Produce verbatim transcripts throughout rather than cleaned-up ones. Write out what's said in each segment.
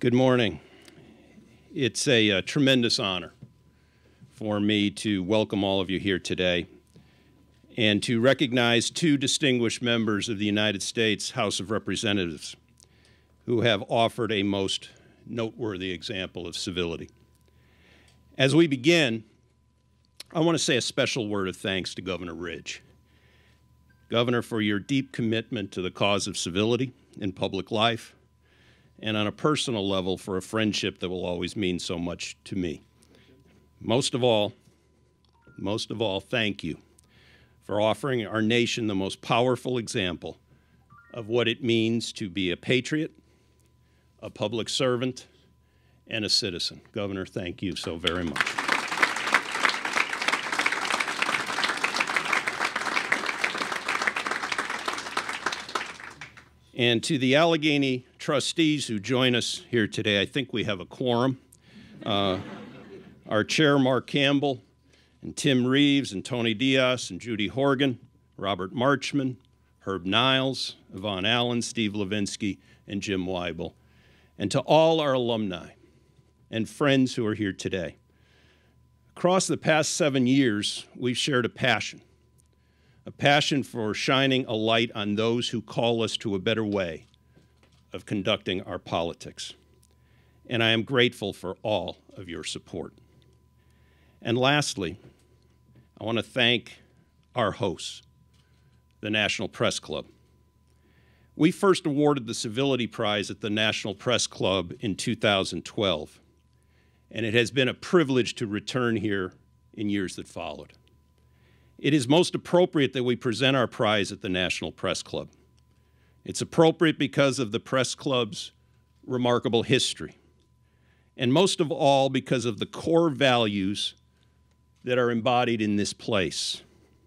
Good morning. It's a, a tremendous honor for me to welcome all of you here today and to recognize two distinguished members of the United States House of Representatives who have offered a most noteworthy example of civility. As we begin, I want to say a special word of thanks to Governor Ridge. Governor, for your deep commitment to the cause of civility in public life, and on a personal level for a friendship that will always mean so much to me. Most of all, most of all, thank you for offering our nation the most powerful example of what it means to be a patriot, a public servant, and a citizen. Governor, thank you so very much. And to the Allegheny trustees who join us here today, I think we have a quorum. Uh, our chair, Mark Campbell, and Tim Reeves, and Tony Diaz, and Judy Horgan, Robert Marchman, Herb Niles, Yvonne Allen, Steve Levinsky, and Jim Weibel. And to all our alumni and friends who are here today. Across the past seven years, we've shared a passion. A passion for shining a light on those who call us to a better way of conducting our politics. And I am grateful for all of your support. And lastly, I want to thank our hosts, the National Press Club. We first awarded the Civility Prize at the National Press Club in two thousand twelve, and it has been a privilege to return here in years that followed. It is most appropriate that we present our prize at the National Press Club. It's appropriate because of the Press Club's remarkable history, and most of all because of the core values that are embodied in this place.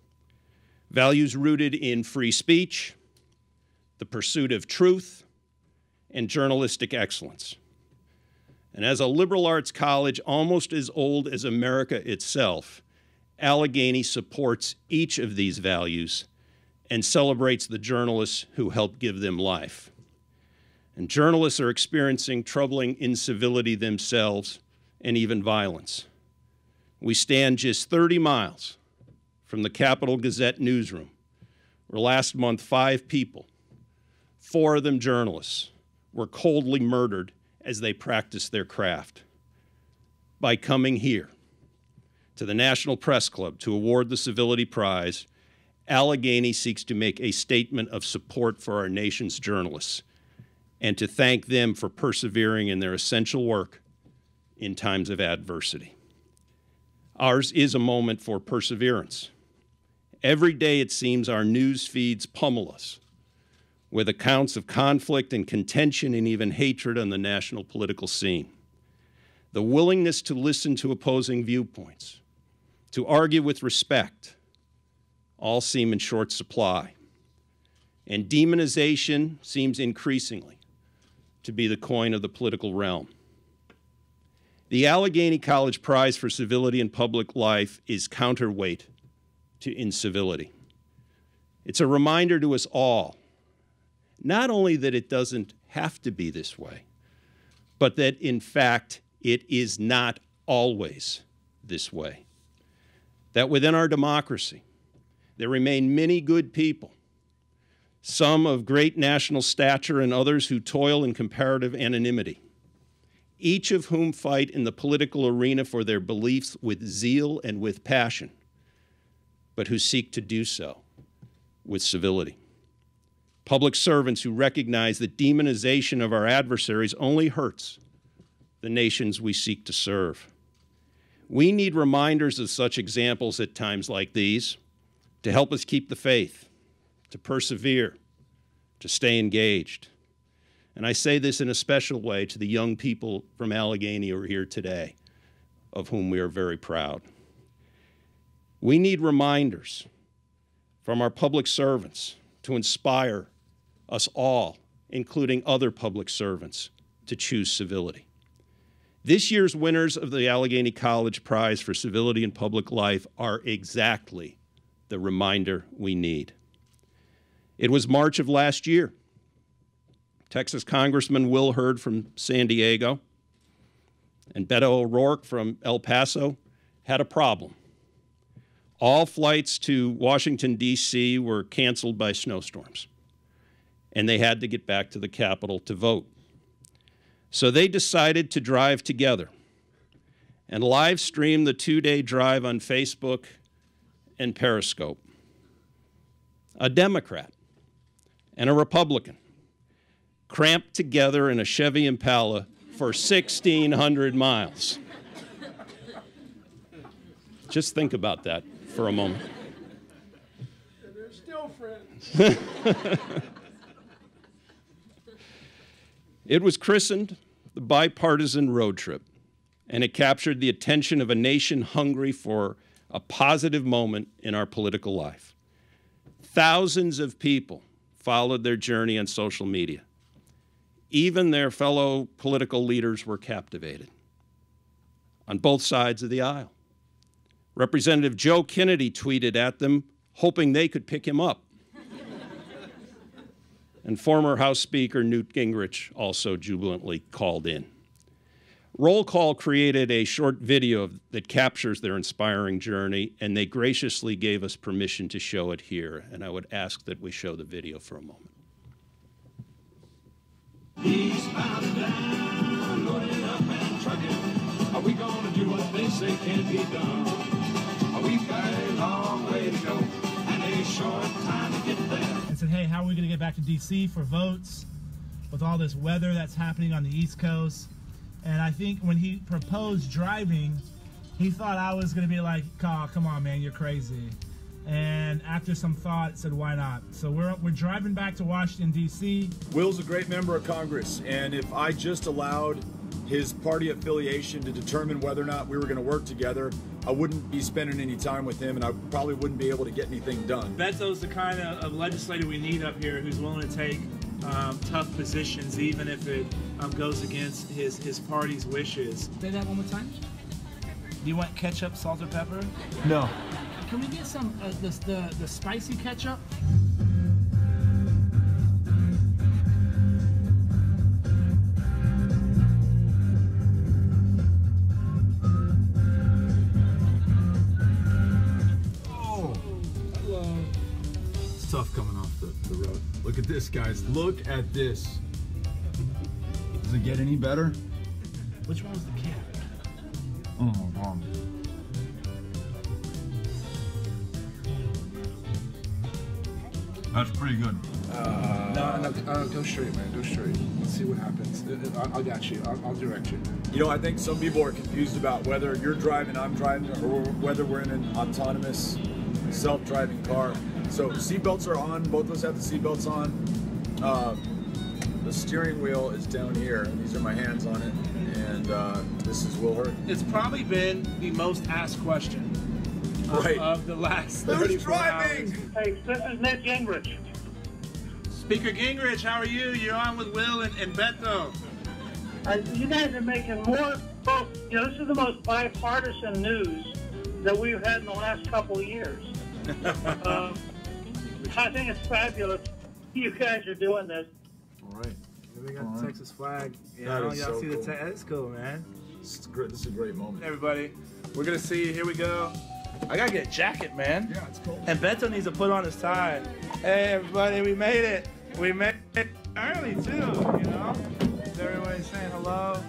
Values rooted in free speech, the pursuit of truth, and journalistic excellence. And as a liberal arts college almost as old as America itself, Allegheny supports each of these values and celebrates the journalists who helped give them life. And journalists are experiencing troubling incivility themselves and even violence. We stand just thirty miles from the Capitol Gazette newsroom, where last month five people, four of them journalists, were coldly murdered as they practiced their craft. By coming here to the National Press Club to award the Civility Prize, Allegheny seeks to make a statement of support for our nation's journalists and to thank them for persevering in their essential work in times of adversity. Ours is a moment for perseverance. Every day, it seems, our news feeds pummel us with accounts of conflict and contention and even hatred on the national political scene. The willingness to listen to opposing viewpoints, to argue with respect, all seem in short supply. And demonization seems increasingly to be the coin of the political realm. The Allegheny College Prize for Civility in Public Life is counterweight to incivility. It's a reminder to us all, not only that it doesn't have to be this way, but that in fact it is not always this way. That within our democracy, there remain many good people, some of great national stature and others who toil in comparative anonymity, each of whom fight in the political arena for their beliefs with zeal and with passion, but who seek to do so with civility. Public servants who recognize that demonization of our adversaries only hurts the nations we seek to serve. We need reminders of such examples at times like these to help us keep the faith, to persevere, to stay engaged. And I say this in a special way to the young people from Allegheny who are here today, of whom we are very proud. We need reminders from our public servants to inspire us all, including other public servants, to choose civility. This year's winners of the Allegheny College Prize for Civility in Public Life are exactly the reminder we need. It was March of last year Texas Congressmen Will Hurd from San Diego, and Beto O'Rourke from El Paso had a problem. All flights to Washington, D C were canceled by snowstorms, and they had to get back to the Capitol to vote. So they decided to drive together and live stream the two-day drive on Facebook and Periscope. A Democrat and a Republican cramped together in a Chevy Impala for sixteen hundred miles. Just think about that for a moment. They're still friends. It was christened the bipartisan road trip, and it captured the attention of a nation hungry for a positive moment in our political life. Thousands of people followed their journey on social media. Even their fellow political leaders were captivated on both sides of the aisle. Representative Joe Kennedy tweeted at them, hoping they could pick him up. And former House Speaker Newt Gingrich also jubilantly called in. Roll Call created a short video of, that captures their inspiring journey, and they graciously gave us permission to show it here. And I would ask that we show the video for a moment. Eastbound and down, loading up and trucking. Are we gonna do what they say can't be done? We've got a long way to go and a short time to get there. And said, hey, how are we gonna get back to D C for votes with all this weather that's happening on the East Coast? And I think when he proposed driving, he thought I was gonna be like, oh, come on, man, you're crazy. And after some thought, said, why not? So we're, we're driving back to Washington, D C Will's a great member of Congress, and if I just allowed his party affiliation to determine whether or not we were going to work together, I wouldn't be spending any time with him, and I probably wouldn't be able to get anything done. Beto's the kind of, of legislator we need up here who's willing to take um, tough positions, even if it um, goes against his, his party's wishes. Say that one more time. Do you want ketchup, salt, or pepper? No. Can we get some, uh, the, the, the spicy ketchup? Oh, hello. It's tough coming off the, the road. Look at this, guys. Look at this. Does it get any better? Which one was the cat? Oh, wow. That's pretty good. Uh, no, no, uh, go straight, man. Go straight. Let's see what happens. I, I got you. I'll, I'll direct you. You know, I think some people are confused about whether you're driving, I'm driving, or whether we're in an autonomous, self-driving car. So seatbelts are on. Both of us have the seatbelts on. Uh, the steering wheel is down here. These are my hands on it, and uh, this is Will Hurd. It's probably been the most asked question of, Right. of the last Who's thirty-four driving? hours. Hey, this is Ned Gingrich. Speaker Gingrich, how are you? You're on with Will and, and Beto. Uh, you guys are making more, both, you know, this is the most bipartisan news that we've had in the last couple of years. um, I think it's fabulous. You guys are doing this. All right. We got All the right. Texas flag. You That know, is y'all so see cool. the te- that's cool, man. This is great. This is a great moment. Everybody, we're gonna see. Here we go. I gotta get a jacket, man. Yeah, it's cool. And Beto needs to put on his tie. Hey, everybody, we made it. We made it early too. You know, everybody saying hello.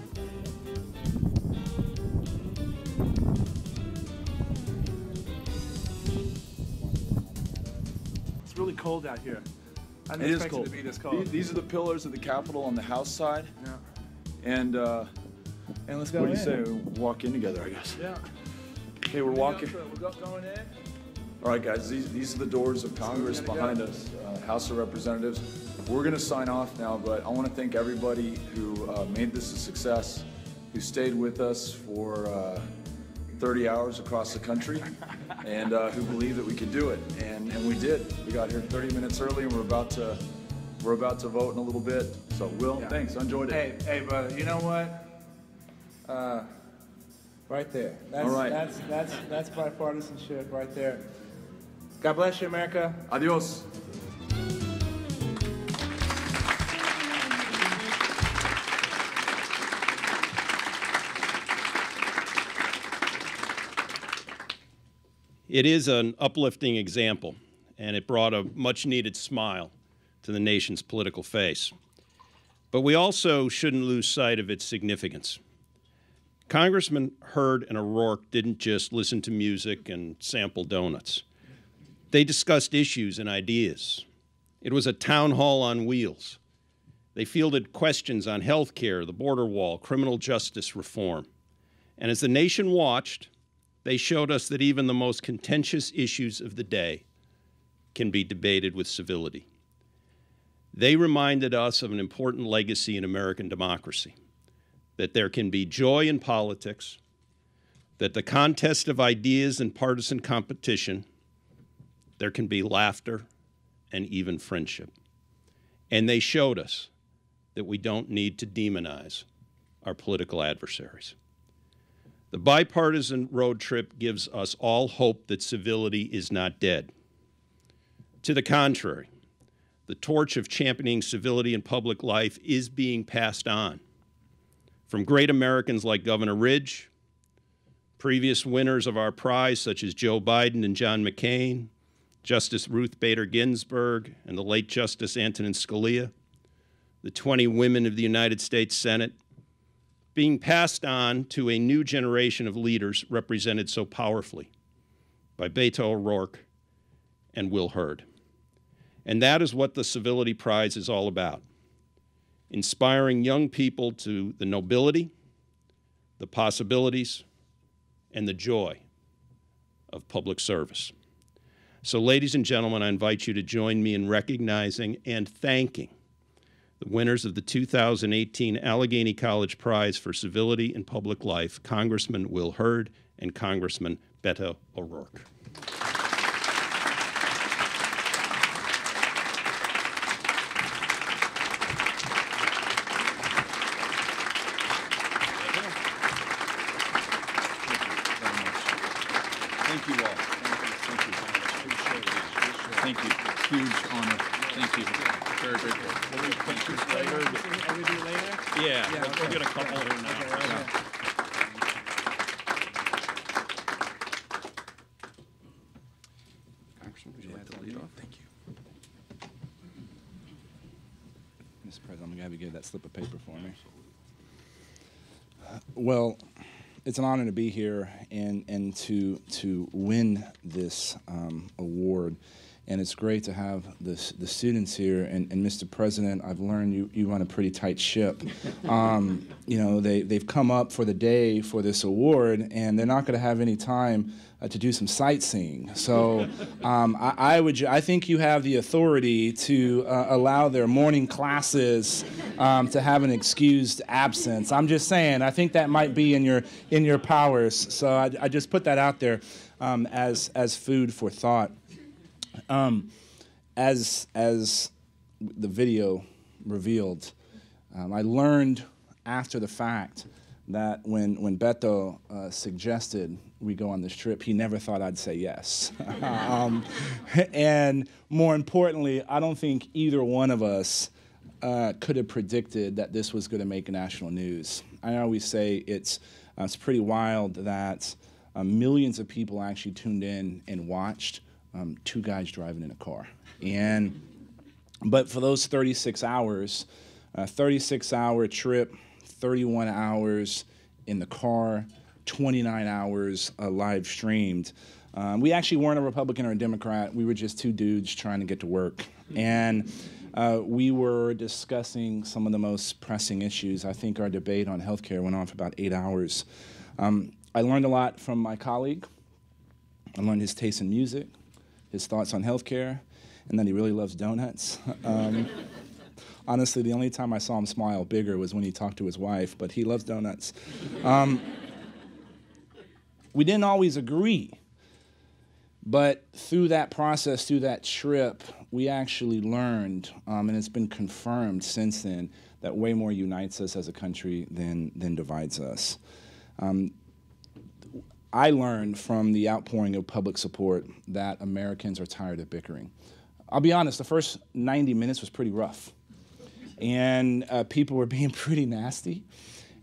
It's really cold out here. I didn't It is expect cold. it to be this cold. These- These are the pillars of the Capitol on the House side, Yeah. and uh, And let's go what do in. you say? We walk in together, I guess. Yeah. Okay, we're walking. We're go- going in. All right, guys, these, these are the doors of Congress behind us, uh, House of Representatives. We're going to sign off now, but I want to thank everybody who uh, made this a success, who stayed with us for uh, thirty hours across the country, and uh, who believed that we could do it, and, and we did. We got here thirty minutes early, and we're about to we're about to vote in a little bit. So, Will, Yeah. thanks. I enjoyed it. Hey, hey, brother. You know what? Uh, right there. That's, All right. That's that's that's bipartisanship right there. God bless you, America. Adios. It is an uplifting example, and it brought a much-needed smile to the nation's political face. But we also shouldn't lose sight of its significance. Congressmen Hurd and O'Rourke didn't just listen to music and sample donuts. They discussed issues and ideas. It was a town hall on wheels. They fielded questions on health care, the border wall, criminal justice reform. And as the nation watched, they showed us that even the most contentious issues of the day can be debated with civility. They reminded us of an important legacy in American democracy, that there can be joy in politics, that the contest of ideas and partisan competition, there can be laughter and even friendship. And they showed us that we don't need to demonize our political adversaries. The bipartisan road trip gives us all hope that civility is not dead. To the contrary, the torch of championing civility in public life is being passed on from great Americans like Governor Ridge, previous winners of our prize such as Joe Biden and John McCain, Justice Ruth Bader Ginsburg and the late Justice Antonin Scalia, the twenty women of the United States Senate, being passed on to a new generation of leaders represented so powerfully by Beto O'Rourke and Will Hurd. And that is what the Civility Prize is all about, inspiring young people to the nobility, the possibilities, and the joy of public service. So, ladies and gentlemen, I invite you to join me in recognizing and thanking the winners of the two thousand eighteen Allegheny College Prize for Civility in Public Life, Congressman Will Hurd and Congressman Beto O'Rourke. Thank you all. Thank you. Thank you. Thank you. Huge honor. Thank you. Very grateful. Will we pictures later? Are we do later? Yeah, yeah, we'll get a couple here now. Okay, okay. Yeah. Congressman, would you like to lead off? Thank you. Mister President, I'm going to have you give that slip of paper for me. Well, it's an honor to be here and, and to, to win this um, award. And it's great to have this, the students here. And, and Mister President, I've learned you, you run a pretty tight ship. Um, you know, they, they've come up for the day for this award, and they're not going to have any time uh, to do some sightseeing. So um, I, I, would, I think you have the authority to uh, allow their morning classes um, to have an excused absence. I'm just saying, I think that might be in your, in your powers. So I, I just put that out there um, as, as food for thought. Um, as as the video revealed, um, I learned after the fact that when when Beto uh, suggested we go on this trip, he never thought I'd say yes. um, and more importantly, I don't think either one of us uh, could have predicted that this was going to make national news. I always say it's uh, it's pretty wild that uh, millions of people actually tuned in and watched. Um, two guys driving in a car. And, but for those thirty-six hours, a thirty-six hour trip, thirty-one hours in the car, twenty-nine hours uh, live streamed. Um, we actually weren't a Republican or a Democrat. We were just two dudes trying to get to work. And uh, we were discussing some of the most pressing issues. I think our debate on health care went on for about eight hours. Um, I learned a lot from my colleague. I learned his taste in music, his thoughts on healthcare, and that he really loves donuts. Um, honestly, the only time I saw him smile bigger was when he talked to his wife, but he loves donuts. Um, we didn't always agree, but through that process, through that trip, we actually learned, um, and it's been confirmed since then, that way more unites us as a country than, than divides us. Um, I learned from the outpouring of public support that Americans are tired of bickering. I'll be honest, the first ninety minutes was pretty rough. And uh, people were being pretty nasty.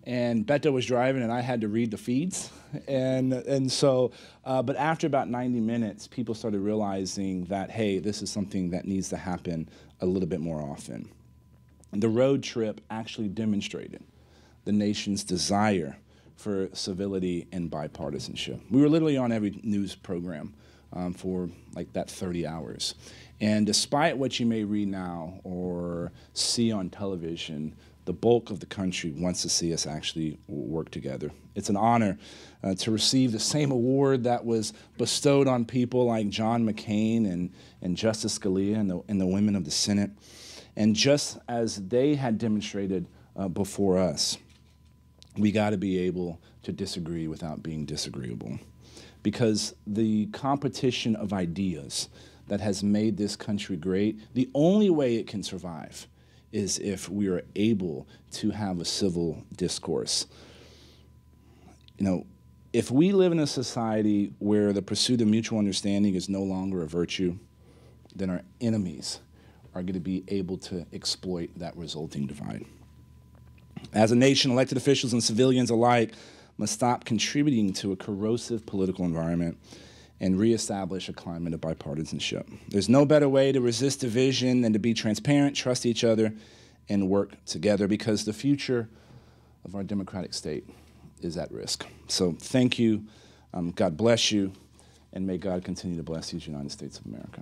and Beto was driving, and I had to read the feeds. And, and so, uh, but after about ninety minutes, people started realizing that, hey, this is something that needs to happen a little bit more often. The road trip actually demonstrated the nation's desire for civility and bipartisanship. We were literally on every news program um, for like that thirty hours. And despite what you may read now or see on television, the bulk of the country wants to see us actually work together. It's an honor uh, to receive the same award that was bestowed on people like John McCain and, and Justice Scalia and the, and the women of the Senate. And just as they had demonstrated uh, before us, we got to be able to disagree without being disagreeable. Because the competition of ideas that has made this country great, the only way it can survive is if we are able to have a civil discourse. You know, if we live in a society where the pursuit of mutual understanding is no longer a virtue, then our enemies are going to be able to exploit that resulting divide. As a nation, elected officials and civilians alike must stop contributing to a corrosive political environment and reestablish a climate of bipartisanship. There's no better way to resist division than to be transparent, trust each other, and work together, because the future of our democratic state is at risk. So thank you, um, God bless you, and may God continue to bless these United States of America.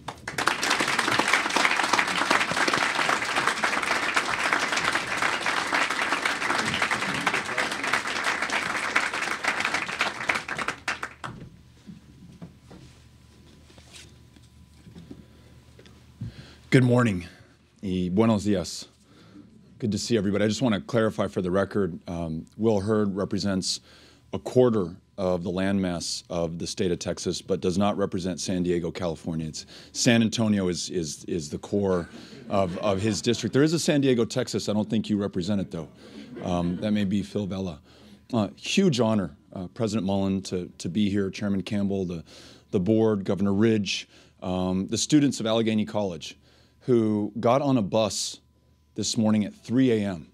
Good morning y buenos dias. Good to see everybody. I just want to clarify for the record, um, Will Hurd represents a quarter of the landmass of the state of Texas, but does not represent San Diego, California. It's San Antonio is, is, is the core of, of his district. There is a San Diego, Texas. I don't think you represent it, though. Um, that may be Phil Bella. Uh, huge honor, uh, President Mullen, to, to be here, Chairman Campbell, the, the board, Governor Ridge, um, the students of Allegheny College, who got on a bus this morning at three A M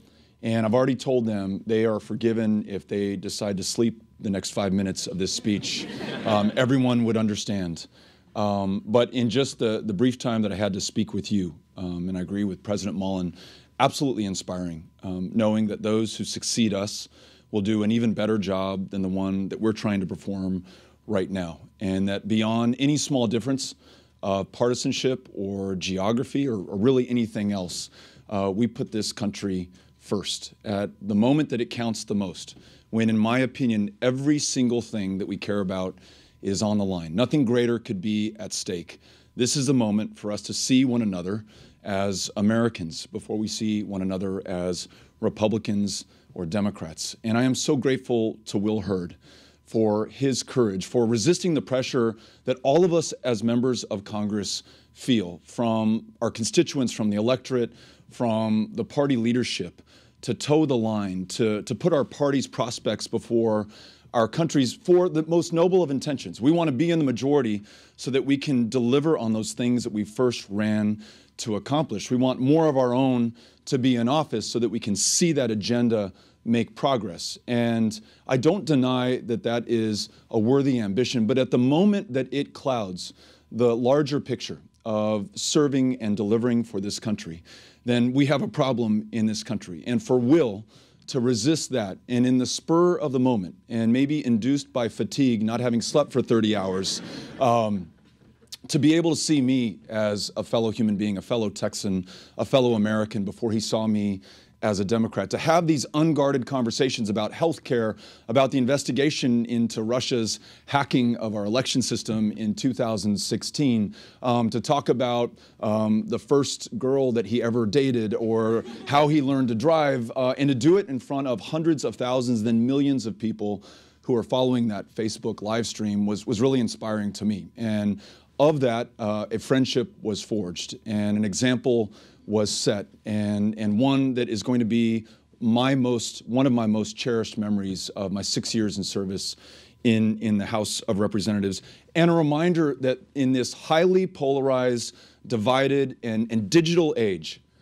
And I've already told them they are forgiven if they decide to sleep the next five minutes of this speech. Um, everyone would understand. Um, but in just the, the brief time that I had to speak with you, um, and I agree with President Mullen, absolutely inspiring, um, knowing that those who succeed us will do an even better job than the one that we're trying to perform right now. And that beyond any small difference, Uh, partisanship or geography or, or really anything else, uh, we put this country first at the moment that it counts the most, when, in my opinion, every single thing that we care about is on the line. Nothing greater could be at stake. This is the moment for us to see one another as Americans before we see one another as Republicans or Democrats. And I am so grateful to Will Hurd for his courage, for resisting the pressure that all of us as members of Congress feel from our constituents, from the electorate, from the party leadership, to toe the line, to, to put our party's prospects before our country's, for the most noble of intentions. We want to be in the majority so that we can deliver on those things that we first ran to accomplish. We want more of our own to be in office so that we can see that agenda make progress. And I don't deny that that is a worthy ambition, but at the moment that it clouds the larger picture of serving and delivering for this country, then we have a problem in this country. And for Will to resist that, and in the spur of the moment, and maybe induced by fatigue, not having slept for thirty hours, um, to be able to see me as a fellow human being, a fellow Texan, a fellow American before he saw me as a Democrat, to have these unguarded conversations about health care, about the investigation into Russia's hacking of our election system in two thousand sixteen, um, to talk about um, the first girl that he ever dated or how he learned to drive, uh, and to do it in front of hundreds of thousands, then millions of people who are following that Facebook live stream was, was really inspiring to me. And of that, uh, a friendship was forged and an example was set, and, and one that is going to be my most, one of my most cherished memories of my six years in service in, in the House of Representatives, and a reminder that in this highly polarized, divided, and, and digital age,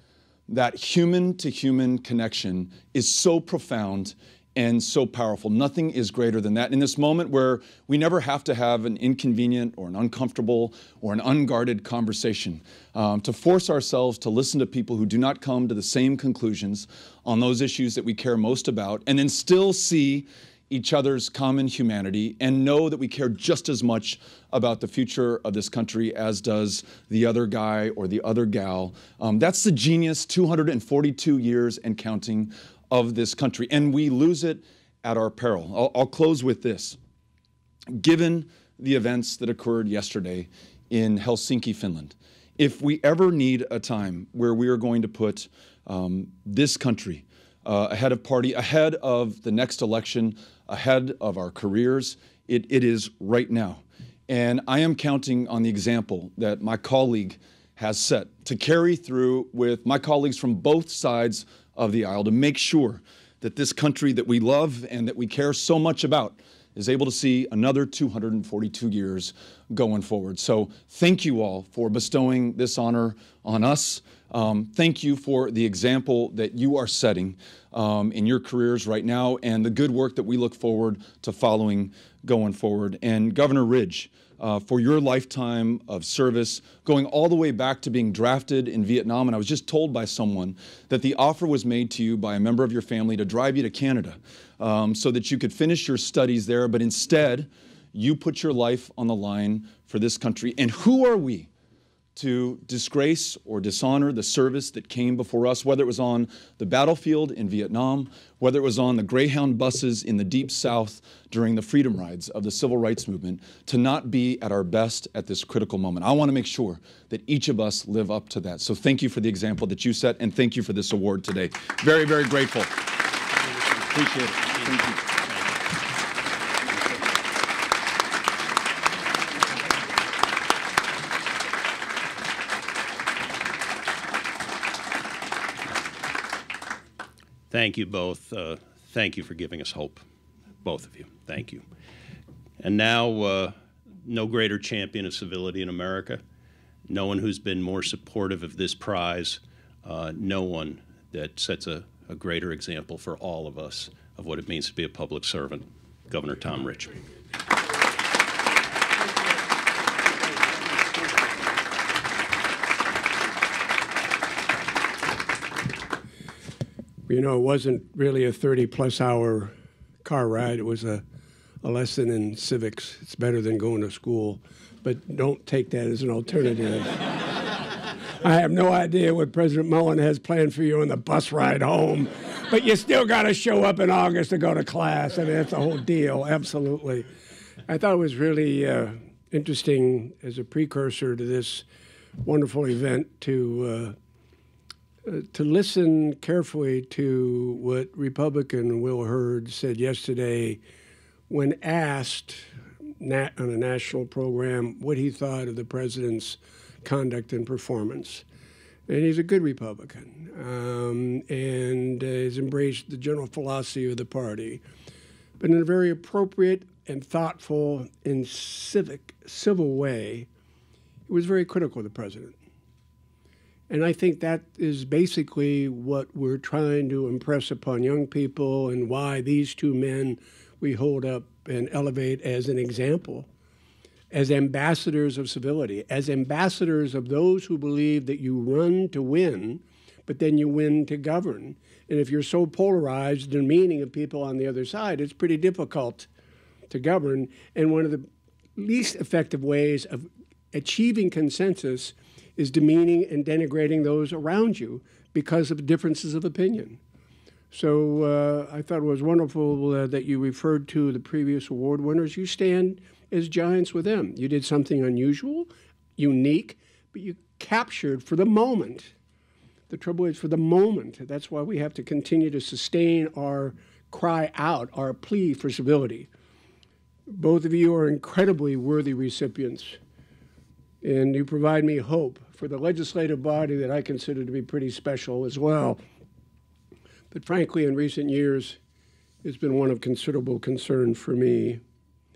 that human-to-human connection is so profound and so powerful. Nothing is greater than that. In this moment where we never have to have an inconvenient or an uncomfortable or an unguarded conversation, um, to force ourselves to listen to people who do not come to the same conclusions on those issues that we care most about, and then still see each other's common humanity and know that we care just as much about the future of this country as does the other guy or the other gal. Um, that's the genius, two hundred forty-two years and counting, of this country, and we lose it at our peril. I'll, I'll close with this. Given the events that occurred yesterday in Helsinki, Finland, if we ever need a time where we are going to put um, this country uh, ahead of party, ahead of the next election, ahead of our careers, it, it is right now. And I am counting on the example that my colleague has set to carry through with my colleagues from both sides of the aisle to make sure that this country that we love and that we care so much about is able to see another two hundred forty-two years going forward. So thank you all for bestowing this honor on us. Um, thank you for the example that you are setting um, in your careers right now and the good work that we look forward to following going forward. And Governor Ridge, Uh, for your lifetime of service, going all the way back to being drafted in Vietnam. And I was just told by someone that the offer was made to you by a member of your family to drive you to Canada um, so that you could finish your studies there. But instead, you put your life on the line for this country. And who are we to disgrace or dishonor the service that came before us, whether it was on the battlefield in Vietnam, whether it was on the Greyhound buses in the Deep South during the freedom rides of the civil rights movement, to not be at our best at this critical moment. I want to make sure that each of us live up to that. So thank you for the example that you set, and thank you for this award today. Very, very grateful. Appreciate it. Thank you. Thank you both. Uh, thank you for giving us hope, both of you. Thank you. And now, uh, no greater champion of civility in America, no one who's been more supportive of this prize, uh, no one that sets a, a greater example for all of us of what it means to be a public servant, Governor Tom Ridge. You know, it wasn't really a thirty plus hour car ride. It was a, a lesson in civics. It's better than going to school, but don't take that as an alternative. I have no idea what President Mullen has planned for you on the bus ride home, but you still got to show up in August to go to class. I mean, that's the whole deal, absolutely. I thought it was really uh, interesting as a precursor to this wonderful event to uh, Uh, to listen carefully to what Republican Will Hurd said yesterday when asked nat on a national program what he thought of the president's conduct and performance. And he's a good Republican, um, and uh, has embraced the general philosophy of the party, but in a very appropriate and thoughtful and civic, civil way. He was very critical of the president. And I think that is basically what we're trying to impress upon young people, and why these two men we hold up and elevate as an example, as ambassadors of civility, as ambassadors of those who believe that you run to win, but then you win to govern. And if you're so polarized, the meaning of people on the other side, it's pretty difficult to govern. And one of the least effective ways of achieving consensus is demeaning and denigrating those around you because of differences of opinion. So uh, I thought it was wonderful uh, that you referred to the previous award winners. You stand as giants with them. You did something unusual, unique, but you captured for the moment. The trouble is, for the moment, that's why we have to continue to sustain our cry out, our plea for civility. Both of you are incredibly worthy recipients, and you provide me hope for the legislative body that I consider to be pretty special as well. But frankly, in recent years, it's been one of considerable concern for me.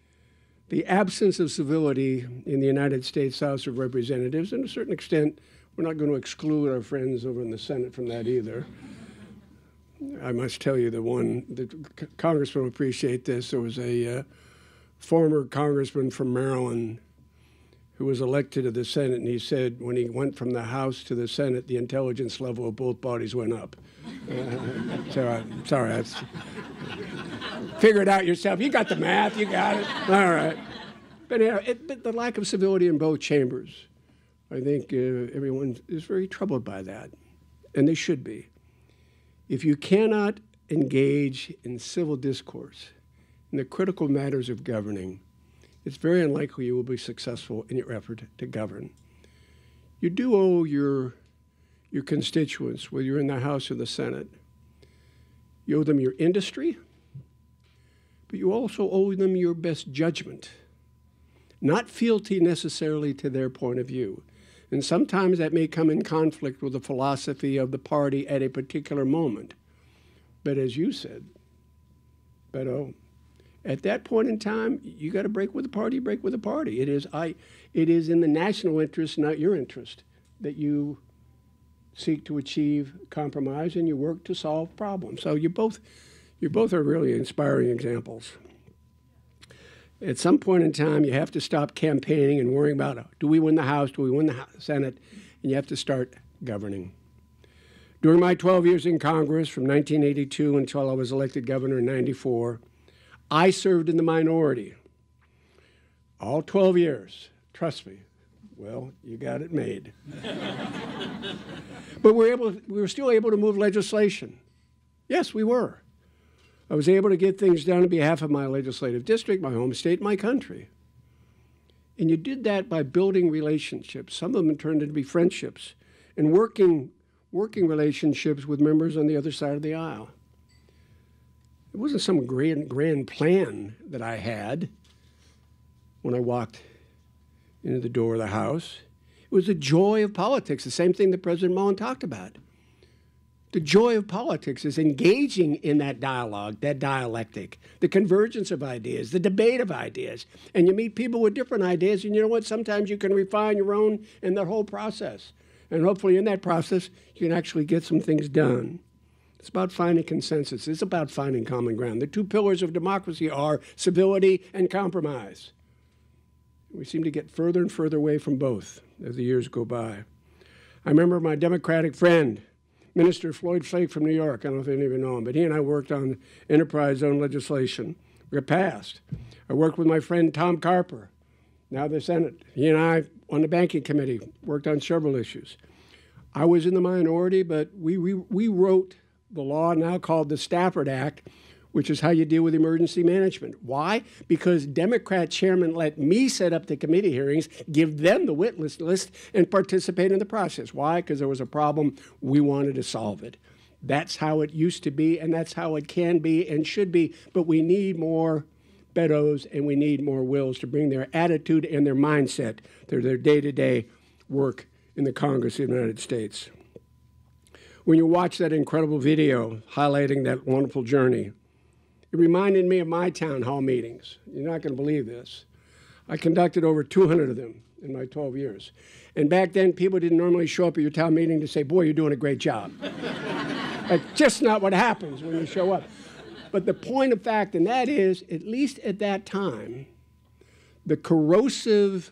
The absence of civility in the United States House of Representatives, and to a certain extent We're not going to exclude our friends over in the Senate from that either. I must tell you, the one, the congressman will appreciate this. There was a uh, former congressman from Maryland who was elected to the Senate, and he said when he went from the House to the Senate, the intelligence level of both bodies went up. Uh, so I'm sorry, that's, figure it out yourself. You got the math, you got it. All right. But, you know, it, but the lack of civility in both chambers, I think uh, everyone is very troubled by that, and they should be. If you cannot engage in civil discourse in the critical matters of governing, it's very unlikely you will be successful in your effort to govern. You do owe your, your constituents, whether you're in the House or the Senate, you owe them your industry, but you also owe them your best judgment, not fealty necessarily to their point of view. And sometimes that may come in conflict with the philosophy of the party at a particular moment. But as you said, Beto, at that point in time, you got to break with the party, break with the party. It is, I, it is in the national interest, not your interest, that you seek to achieve compromise and you work to solve problems. So you both, you both are really inspiring examples. At some point in time, you have to stop campaigning and worrying about, do we win the House, do we win the Senate, and you have to start governing. During my twelve years in Congress, from nineteen eighty-two until I was elected governor in ninety-four, I served in the minority. All twelve years, trust me. Well, you got it made. But we were, able, we were still able to move legislation. Yes, we were. I was able to get things done on behalf of my legislative district, my home state, my country. And you did that by building relationships. Some of them turned into be friendships and working, working relationships with members on the other side of the aisle. It wasn't some grand, grand plan that I had when I walked into the door of the House. It was the joy of politics, the same thing that President Mullen talked about. The joy of politics is engaging in that dialogue, that dialectic, the convergence of ideas, the debate of ideas. And you meet people with different ideas, and you know what? Sometimes you can refine your own in the whole process. And hopefully in that process, you can actually get some things done. It's about finding consensus. It's about finding common ground. The two pillars of democracy are civility and compromise. We seem to get further and further away from both as the years go by. I remember my Democratic friend, Minister Floyd Flake from New York. I don't know if any of you know him, but he and I worked on enterprise zone legislation. We got passed. I worked with my friend Tom Carper, now the Senate. He and I, on the banking committee, worked on several issues. I was in the minority, but we, we, we wrote the law now called the Stafford Act, which is how you deal with emergency management. Why? Because Democrat chairman let me set up the committee hearings, give them the witness list, and participate in the process. Why? Because there was a problem. We wanted to solve it. That's how it used to be, and that's how it can be and should be. But we need more Betos, and we need more Wills to bring their attitude and their mindset to their day-to-day work in the Congress of the United States. When you watch that incredible video highlighting that wonderful journey, it reminded me of my town hall meetings. You're not going to believe this. I conducted over two hundred of them in my twelve years. And back then, people didn't normally show up at your town meeting to say, boy, you're doing a great job. That's just not what happens when you show up. But the point of fact, and that is, at least at that time, the corrosive,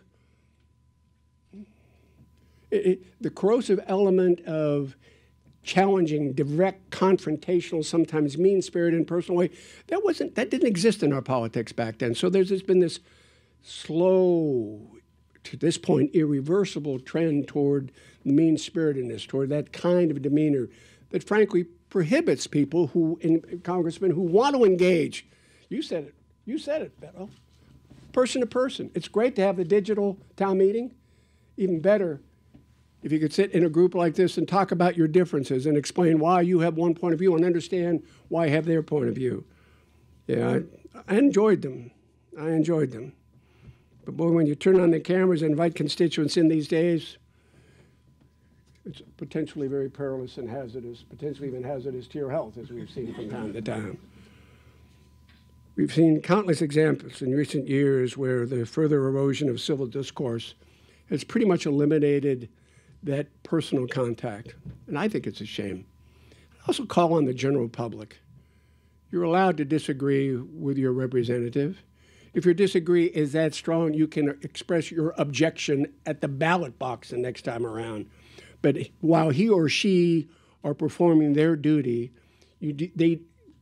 it, it, the corrosive element of challenging, direct, confrontational, sometimes mean-spirited in a personal way, that wasn't, that didn't exist in our politics back then. So there's just been this slow, to this point, irreversible trend toward mean-spiritedness, toward that kind of demeanor that frankly prohibits people who, in, congressmen who want to engage. You said it. You said it, Beto. Person to person. It's great to have the digital town meeting. Even better if you could sit in a group like this and talk about your differences and explain why you have one point of view and understand why I have their point of view. Yeah, I, I enjoyed them. I enjoyed them. But boy, when you turn on the cameras and invite constituents in these days, it's potentially very perilous and hazardous, potentially even hazardous to your health, as we've seen from time to time. We've seen countless examples in recent years where the further erosion of civil discourse has pretty much eliminated that personal contact. And I think it's a shame. I also call on the general public. You're allowed to disagree with your representative. If your disagree is that strong, you can express your objection at the ballot box the next time around. But while he or she are performing their duty, you, they,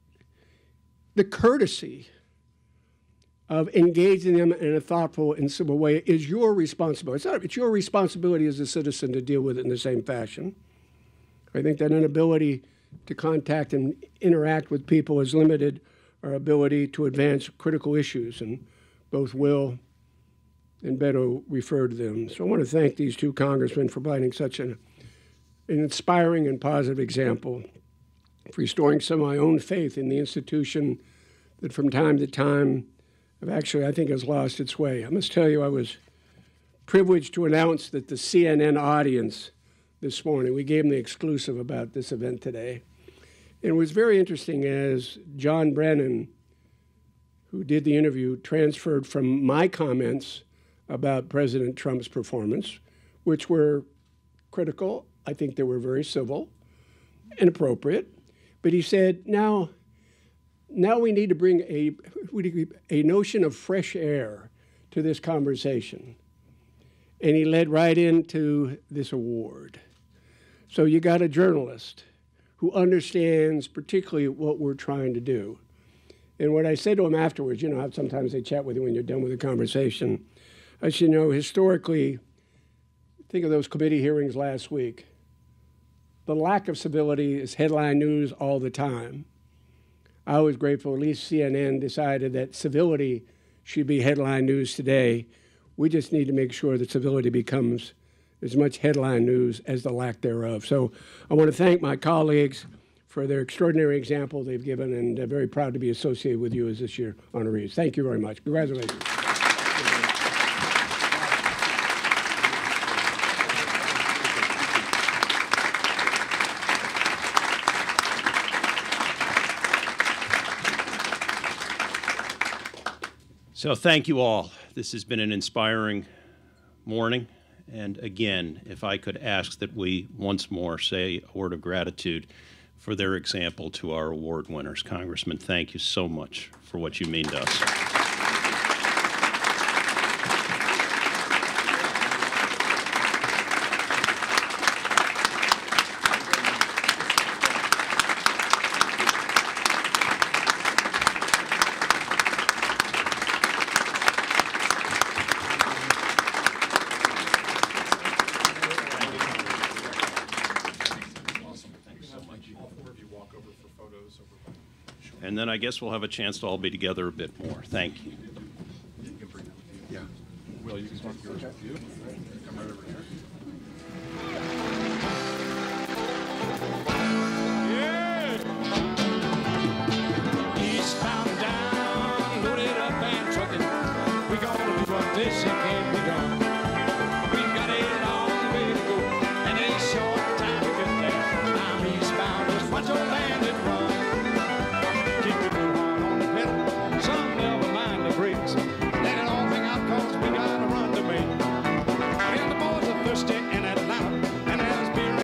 the courtesy of engaging them in a thoughtful and civil way is your responsibility. It's, not, it's your responsibility as a citizen to deal with it in the same fashion. I think that inability to contact and interact with people has limited our ability to advance critical issues, and both Will and Beto referred to them. So I want to thank these two congressmen for providing such an, an inspiring and positive example, for restoring some of my own faith in the institution that from time to time have actually, I think, has lost its way. I must tell you, I was privileged to announce that the C N N audience this morning, we gave them the exclusive about this event today. And it was very interesting as John Brennan, who did the interview, transferred from my comments about President Trump's performance, which were critical. I think they were very civil and appropriate. But he said, now, now we need to bring a, a notion of fresh air to this conversation. And he led right into this award. So you got a journalist who understands particularly what we're trying to do. And what I said to him afterwards, you know how sometimes they chat with you when you're done with the conversation, I said, you know, historically, think of those committee hearings last week. The lack of civility is headline news all the time. I was grateful at least C N N decided that civility should be headline news today. We just need to make sure that civility becomes as much headline news as the lack thereof. So I want to thank my colleagues for their extraordinary example they've given, and uh, very proud to be associated with you as this year honorees. Thank you very much. Congratulations. So thank you all. This has been an inspiring morning. And again, if I could ask that we once more say a word of gratitude for their example to our award winners. Congressman, thank you so much for what you mean to us. And then I guess we'll have a chance to all be together a bit more. Thank you. Yeah. Will, you can talk yours with you. Come right over here.